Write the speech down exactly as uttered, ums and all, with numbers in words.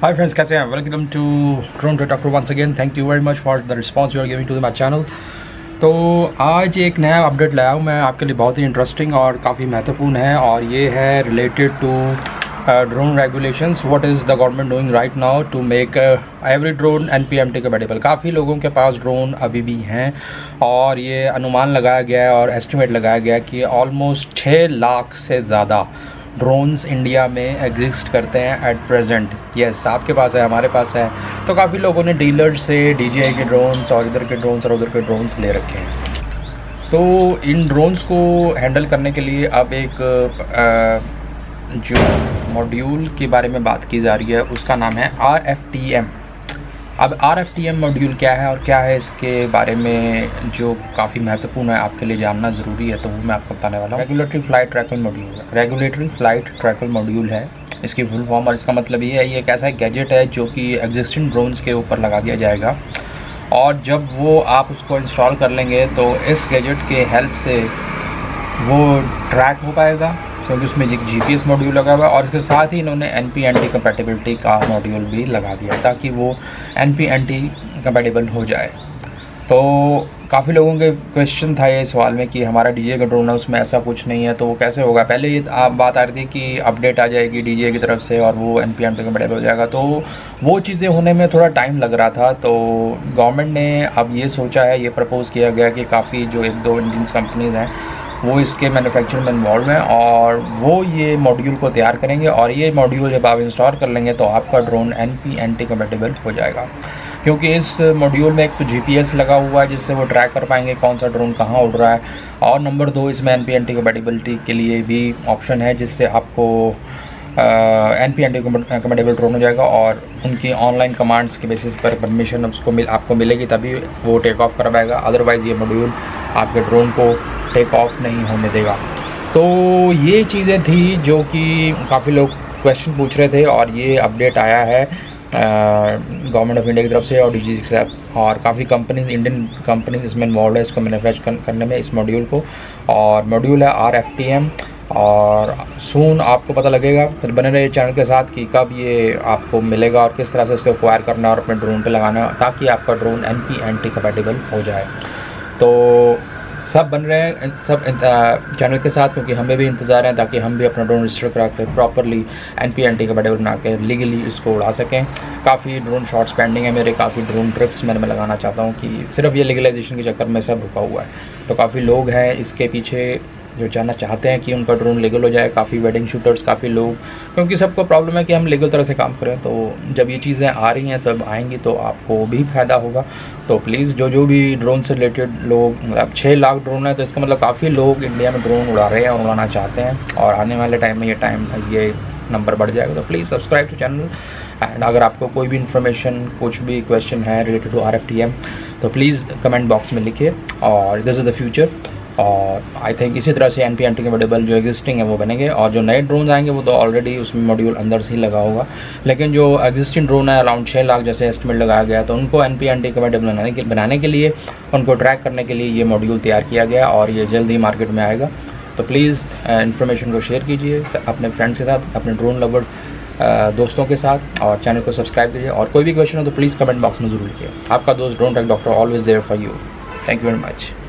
Hi friends, कैसे हैं? Welcome to Drone Doctor once again. Thank you very much for the response you are giving to my channel. तो आज एक नया update लाया हूँ मैं आपके लिए, बहुत ही इंटरेस्टिंग और काफ़ी महत्वपूर्ण है, और ये है related to drone regulations. What is the government doing right now to make every drone N P M T compatible. काफ़ी लोगों के पास ड्रोन अभी भी हैं और ये अनुमान लगाया गया है और एस्टिमेट लगाया गया है कि ऑलमोस्ट छः लाख से ज़्यादा ड्रोन्स इंडिया में एग्जिस्ट करते हैं एट प्रेजेंट. यस, आपके पास है, हमारे पास है. तो काफ़ी लोगों ने डीलर्स से डी जे आई के ड्रोन्स और इधर के ड्रोन्स और उधर के ड्रोन्स ले रखे हैं. तो इन ड्रोन्स को हैंडल करने के लिए अब एक आ, जो मॉड्यूल के बारे में बात की जा रही है उसका नाम है आर एफ टी एम. अब R F T M module क्या है और क्या है इसके बारे में जो काफ़ी महत्वपूर्ण है, आपके लिए जानना ज़रूरी है, तो वो मैं आपको बताने वाला हूँ. Regulatory flight tracking module regulatory flight tracking module है इसकी फुल फॉर्म, और इसका मतलब ये है, ये एक ऐसा गैजेट है जो कि एग्जिस्टिंग ड्रोन्स के ऊपर लगा दिया जाएगा, और जब वो आप उसको इंस्टॉल कर लेंगे तो इस गैजेट के हेल्प से वो ट्रैक हो पाएगा, क्योंकि उसमें जी पी एस मॉड्यूल लगा हुआ है. और इसके साथ ही इन्होंने N P N T compatibility का मॉड्यूल भी लगा दिया ताकि वो N P N T compatible हो जाए. तो काफ़ी लोगों के क्वेश्चन था ये सवाल में कि हमारा डी जे का ड्रोन है उसमें ऐसा कुछ नहीं है, तो वो कैसे होगा. पहले ये आप बात आ रही थी कि अपडेट आ जाएगी डी जे की तरफ से और वो N P N T compatible हो जाएगा, तो वो चीज़ें होने में थोड़ा टाइम लग रहा था. तो गवर्नमेंट ने अब ये सोचा है, ये प्रपोज़ किया गया कि काफ़ी जो एक दो इंडियन कंपनीज़ हैं वो इसके मैन्युफैक्चरिंग में इन्वॉल्व हैं और वो ये मॉड्यूल को तैयार करेंगे, और ये मॉड्यूल जब आप इंस्टॉल कर लेंगे तो आपका drone N P N T compatible हो जाएगा. क्योंकि इस मॉड्यूल में एक तो जी पी एस लगा हुआ है जिससे वो ट्रैक कर पाएंगे कौन सा ड्रोन कहाँ उड़ रहा है, और नंबर दो, इसमें N P N T compatibility के लिए भी ऑप्शन है जिससे आपको N P N T compatible drone हो जाएगा, और उनकी ऑनलाइन कमांड्स के बेसिस पर परमिशन उसको मिल आपको मिलेगी तभी वो टेक ऑफ कर पाएगा. अदरवाइज़ ये मॉड्यूल आपके ड्रोन को टेक ऑफ नहीं होने देगा. तो ये चीज़ें थी जो कि काफ़ी लोग क्वेश्चन पूछ रहे थे, और ये अपडेट आया है गवर्नमेंट ऑफ इंडिया की तरफ से और डी जी के साथ, और काफ़ी कंपनीज इंडियन कंपनीज इसमें इन्वॉल्व है इसको मैन्युफैक्चर करने में, इस मॉड्यूल को. और मॉड्यूल है आर एफ टी एम, और सून आपको पता लगेगा. फिर बने रहे चैनल के साथ कि कब ये आपको मिलेगा और किस तरह से इसको एक्वायर करना और अपने ड्रोन पे लगाना ताकि आपका drone N P N T compatible हो जाए. तो सब बन रहे हैं सब चैनल के साथ, क्योंकि हमें भी इंतज़ार है ताकि हम भी अपना ड्रोन रजिस्टर करा के properly N P N T compatible बना के लीगली इसको उड़ा सकें. काफ़ी ड्रोन शॉट्स पेंडिंग है मेरे, काफ़ी ड्रोन ट्रिप्स मैंने मैं लगाना चाहता हूँ कि सिर्फ ये लीगलाइजेशन के चक्कर में सब रुका हुआ है. तो काफ़ी लोग हैं इसके पीछे जो जानना चाहते हैं कि उनका ड्रोन लीगल हो जाए. काफ़ी वेडिंग शूटर्स, काफ़ी लोग, क्योंकि सबको प्रॉब्लम है कि हम लीगल तरह से काम करें. तो जब ये चीज़ें आ रही हैं तब आएंगी तो आपको भी फ़ायदा होगा. तो प्लीज़ जो जो भी ड्रोन से रिलेटेड लोग, मतलब छः लाख ड्रोन है तो इसका मतलब काफ़ी लोग इंडिया में ड्रोन उड़ा रहे हैं और उड़ाना चाहते हैं, और आने वाले टाइम में ये टाइम ये नंबर बढ़ जाएगा. तो please subscribe to channel. And अगर आपको कोई भी इन्फॉर्मेशन, कुछ भी क्वेश्चन है related to R F T M तो प्लीज़ कमेंट बॉक्स में लिखिए. और दिस इज़ द फ्यूचर, और आई थिंक इसी तरह से N P N T compatible जो एग्जिस्टिंग है वो बनेंगे, और जो नए ड्रोन आएंगे वो तो ऑलरेडी उसमें मॉड्यूल अंदर से ही लगा होगा. लेकिन जो एग्जिस्टिंग ड्रोन है अराउंड छः लाख जैसे एस्टिमेट लगाया गया, तो उनको N P N T compatible बनाने के बनाने के लिए उनको ट्रैक करने के लिए ये मॉड्यूल तैयार किया गया, और ये जल्द ही मार्केट में आएगा. तो प्लीज़ इन्फॉर्मेशन को शेयर कीजिए अपने फ्रेंड्स के साथ, अपने ड्रोन लवर दोस्तों के साथ, और चैनल को सब्सक्राइब कीजिए. और कोई भी क्वेश्चन हो तो प्लीज़ कमेंट बॉक्स में ज़रूर लिखिए. आपका दोस्त drone tech doctor always there for you. Thank you very much.